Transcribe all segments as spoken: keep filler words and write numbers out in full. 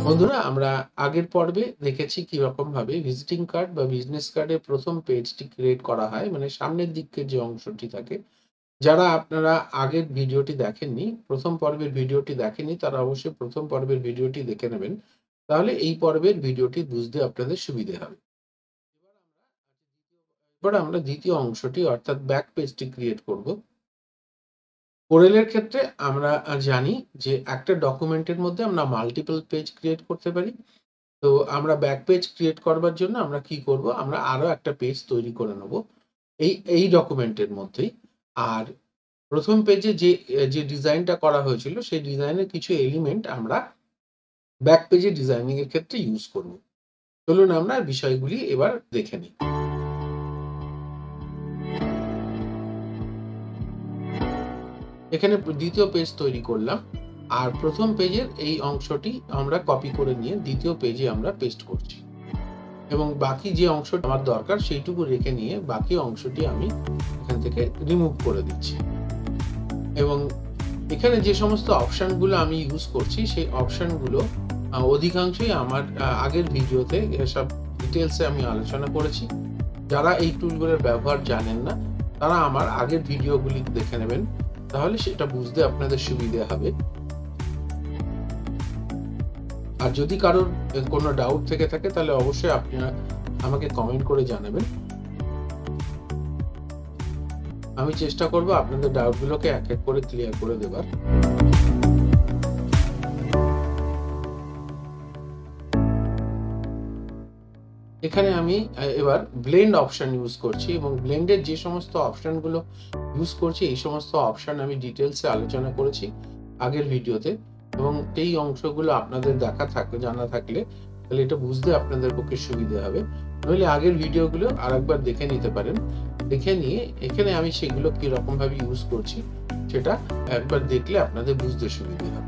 বন্ধুরা, আমরা আগের পর্বে দেখেছি কি রকম ভাবে ভিজিটিং কার্ড বা বিজনেস কার্ডের প্রথম পেজটি ক্রিয়েট করা হয়, মানে সামনের দিকের যে অংশটি থাকে। যারা আপনারা আগের ভিডিওটি দেখেননি, প্রথম পর্বের ভিডিওটি দেখেননি, তারা অবশ্যই প্রথম পর্বের ভিডিওটি দেখে নেবেন। তাহলে এই পর্বের ভিডিওটি বুঝতে আপনাদের সুবিধে হবে। এবার আমরা দ্বিতীয় অংশটি অর্থাৎ ব্যাক পেজটি ক্রিয়েট করব। কোরেলের ক্ষেত্রে আমরা জানি যে একটা ডকুমেন্টের মধ্যে আমরা মাল্টিপল পেজ ক্রিয়েট করতে পারি। তো আমরা ব্যাক পেজ ক্রিয়েট করবার জন্য আমরা কি করব, আমরা আরো একটা পেজ তৈরি করে নেব এই এই ডকুমেন্টের মধ্যেই। আর প্রথম পেজে যে যে ডিজাইনটা করা হয়েছিল সেই ডিজাইনের কিছু এলিমেন্ট আমরা ব্যাক পেজে ডিজাইনিং এর ক্ষেত্রে ইউজ করব। চলুন আমরা বিষয়গুলি এবার দেখে নিই। এখানে দ্বিতীয় পেজ তৈরি করলাম, আর প্রথম পেজের এই অংশটি আমরা কপি করে নিয়ে দ্বিতীয় পেজে আমরা পেস্ট করছি এবং বাকি যে অংশটা আমার দরকার সেইটুকু রেখে নিয়ে বাকি অংশটি আমি এখান থেকে রিমুভ করে দিচ্ছি। এবং এখানে যে সমস্ত অপশনগুলো আমি ইউজ করছি সেই অপশনগুলো অধিকাংশই আমার আগের ভিডিওতে সব ডিটেলসে আমি আলোচনা করেছি। যারা এই টুলগুলোর ব্যবহার জানেন না তারা আমার আগের ভিডিওগুলি দেখে নেবেন, তাহলে সেটা বুঝতে আপনাদের সুবিধা হবে। আর যদি কারোর কোনো ডাউট থেকে থাকে তাহলে অবশ্যই আপনারা আমাকে কমেন্ট করে জানাবেন। আমি চেষ্টা করব আপনাদের ডাউটগুলোকে এক এক করে ক্লিয়ার করে দেবার। এখানে আমি এবার ব্লেন্ড অপশন ইউজ করছি এবং ব্লেন্ডের যে সমস্ত অপশনগুলো ইউজ করছি এই সমস্ত অপশন আমি ডিটেলসে আলোচনা করেছি আগের ভিডিওতে, এবং এই অংশগুলো আপনাদের দেখা থাকলে জানা থাকলে তাহলে এটা বুঝতে আপনাদের পক্ষে সুবিধা হবে। নইলে আগের ভিডিওগুলো আরেকবার দেখে নিতে পারেন। দেখে নিয়ে এখানে আমি সেগুলো কি রকম ভাবে ইউজ করছি সেটা একবার দেখলে আপনাদের বুঝতে সুবিধা হবে।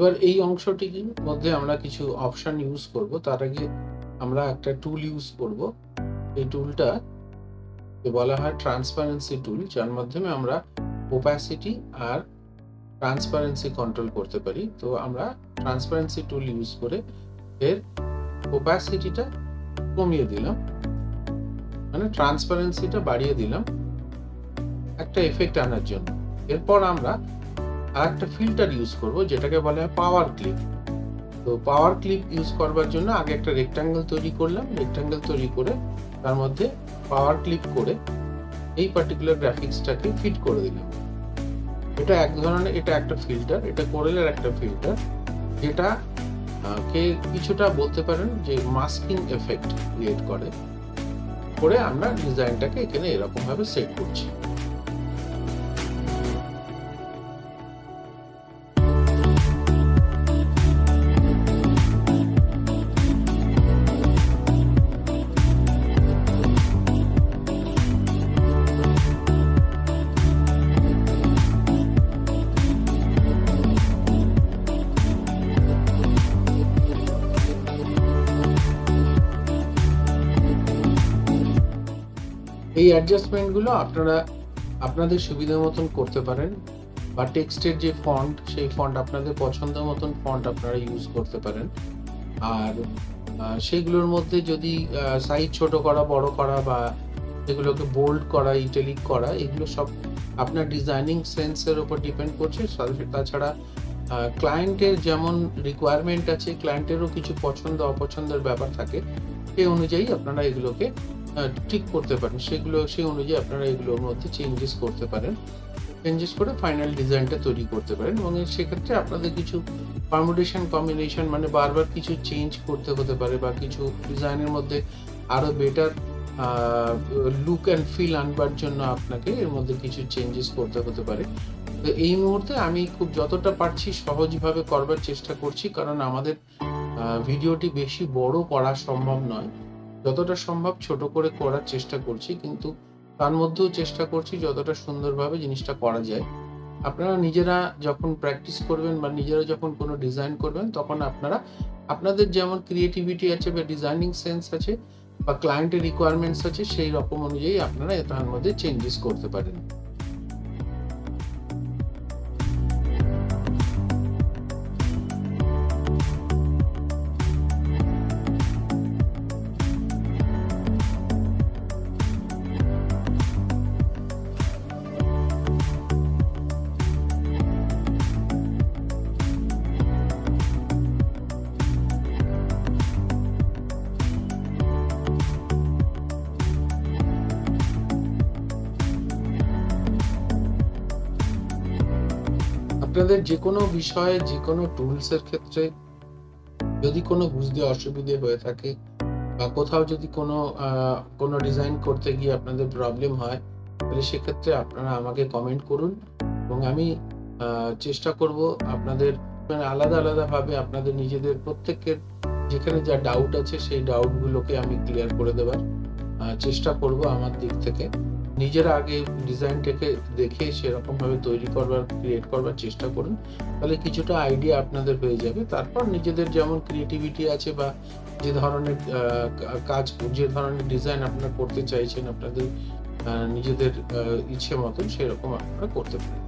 এবার এই অংশটির মধ্যে আমরা কিছু অপশন ইউজ করব। তার আগে আমরা একটা টুল ইউজ করব। এই টুলটা বলা হয় ট্রান্সপারেন্সি টুল, যার মাধ্যমে আমরা ওপাসিটি আর ট্রান্সপারেন্সি কন্ট্রোল করতে পারি। তো আমরা ট্রান্সপারেন্সি টুল ইউজ করে এর ওপাসিটিটা কমিয়ে দিলাম, মানে ট্রান্সপারেন্সিটা বাড়িয়ে দিলাম একটা এফেক্ট আনার জন্য। এরপর আমরা আর একটা ফিল্টার ইউজ করব, যেটাকে বলা হয় পাওয়ার ক্লিপ। তো পাওয়ার ক্লিপ ইউজ করবার জন্য আগে একটা রেক্টাঙ্গেল তৈরি করলাম। রেক্টাঙ্গেল তৈরি করে তার মধ্যে পাওয়ার ক্লিপ করে এই পার্টিকুলার গ্রাফিক্সটাকে ফিট করে দিলাম। এটা এক ধরনের, এটা একটা ফিল্টার, এটা কোরেলের একটা ফিল্টার, যেটা কে কিছুটা বলতে পারেন যে মাস্কিং এফেক্ট ক্রিয়েট করে। করে আমরা ডিজাইনটাকে এখানে এরকম ভাবে সেট করছি। এই অ্যাডজাস্টমেন্টগুলো আপনারা আপনাদের সুবিধা মতন করতে পারেন, বা টেক্সটের যে ফন্ট, সেই ফন্ট আপনাদের পছন্দ মতন ফন্ট আপনারা ইউজ করতে পারেন। আর সেগুলোর মধ্যে যদি সাইজ ছোট করা, বড় করা, বা এগুলোকে বোল্ড করা, ইটালিক করা, এগুলো সব আপনার ডিজাইনিং সেন্সের উপর ডিপেন্ড করছে। তাছাড়া ক্লায়েন্টের যেমন রিকোয়ারমেন্ট আছে, ক্লায়েন্টেরও কিছু পছন্দ অপছন্দের ব্যাপার থাকে, সেই অনুযায়ী আপনারা এগুলোকে ঠিক করতে পারেন। সেগুলো সেই অনুযায়ী আপনারা এগুলোর মধ্যে চেঞ্জেস করতে পারেন, চেঞ্জেস করে ফাইনাল ডিজাইনটা তৈরি করতে পারেন। এবং সেক্ষেত্রে আপনাদের কিছু পারমুটেশন কম্বিনেশন, মানে বারবার কিছু চেঞ্জ করতে হতে পারে, বা কিছু ডিজাইনের মধ্যে আরো বেটার লুক অ্যান্ড ফিল আনবার জন্য আপনাকে এর মধ্যে কিছু চেঞ্জেস করতে হতে পারে। তো এই মুহূর্তে আমি খুব যতটা পারছি সহজভাবে করবার চেষ্টা করছি, কারণ আমাদের ভিডিওটি বেশি বড় করা সম্ভব নয়। যতটা সম্ভব ছোট করে করার চেষ্টা করছি, কিন্তু তার মধ্যেও চেষ্টা করছি যতটা সুন্দরভাবে জিনিসটা করা যায়। আপনারা নিজেরা যখন প্র্যাকটিস করবেন বা নিজেরা যখন কোনো ডিজাইন করবেন, তখন আপনারা আপনাদের যেমন ক্রিয়েটিভিটি আছে বা ডিজাইনিং সেন্স আছে বা ক্লায়েন্টের রিকোয়ারমেন্টস আছে, সেই রকম অনুযায়ী আপনারা এটার মধ্যে চেঞ্জেস করতে পারেন। আপনাদের যে কোনো বিষয়ে, যে কোনো টুলসের ক্ষেত্রে যদি কোনো বুঝতে অসুবিধে হয়ে থাকে, বা কোথাও যদি কোনো কোনো ডিজাইন করতে গিয়ে আপনাদের প্রবলেম হয়, তাহলে সেক্ষেত্রে আপনারা আমাকে কমেন্ট করুন, এবং আমি চেষ্টা করব আপনাদের আলাদা আলাদাভাবে আপনাদের নিজেদের প্রত্যেকের যেখানে যা ডাউট আছে সেই ডাউটগুলোকে আমি ক্লিয়ার করে দেওয়ার চেষ্টা করব আমার দিক থেকে। নিজেরা আগে ডিজাইনটাকে দেখে সেরকম ভাবে তৈরি করবার, ক্রিয়েট করবার চেষ্টা করুন, তাহলে কিছুটা আইডিয়া আপনাদের হয়ে যাবে। তারপর নিজেদের যেমন ক্রিয়েটিভিটি আছে, বা যে ধরনের কাজ, যে ধরনের ডিজাইন আপনারা করতে চাইছেন, আপনাদের নিজেদের ইচ্ছে মতন সেরকম আপনারা করতে পারেন।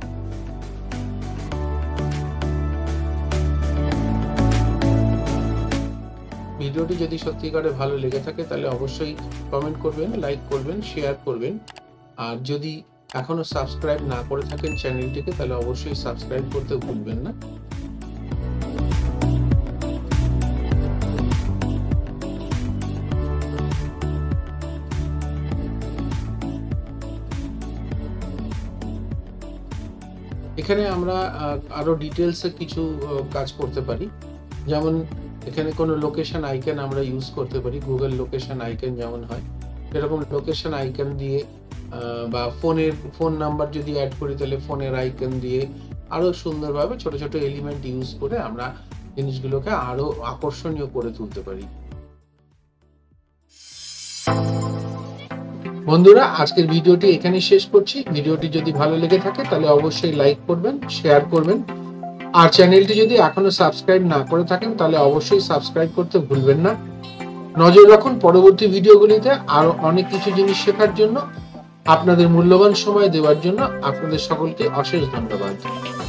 ভিডিওটি যদি সত্যিকারে ভালো লেগে থাকে, তাহলে অবশ্যই কমেন্ট করবেন, লাইক করবেন, শেয়ার করবেন। আর যদি এখনো সাবস্ক্রাইব না করে থাকেন চ্যানেলটিকে, তাহলে অবশ্যই সাবস্ক্রাইব করতে ভুলবেন না। এখানে আমরা আরো ডিটেলসে কিছু কাজ করতে পারি, যেমন এখানে কোনো লোকেশন আইকন আমরা ইউজ করতে পারি। গুগল লোকেশন আইকন যেমন হয়, এরকম লোকেশন আইকন দিয়ে, বা ফোনের ফোন নাম্বার যদি অ্যাড করি, তাহলে ফোনের আইকন দিয়ে আরো সুন্দরভাবে ছোট ছোট এলিমেন্ট ইউজ করে আমরা জিনিসগুলোকে আরো আকর্ষণীয় করে তুলতে পারি। বন্ধুরা, আজকের ভিডিওটি এখানে শেষ করছি। ভিডিওটি যদি ভালো লেগে থাকে, তাহলে অবশ্যই লাইক করবেন, শেয়ার করবেন, আর চ্যানেলটি যদি এখনো সাবস্ক্রাইব না করে থাকেন তাহলে অবশ্যই সাবস্ক্রাইব করতে ভুলবেন না। নজর রাখুন পরবর্তী ভিডিওগুলিতে আরো অনেক কিছু জিনিস শেখার জন্য। আপনাদের মূল্যবান সময় দেওয়ার জন্য আপনাদের সকলকে অশেষ ধন্যবাদ।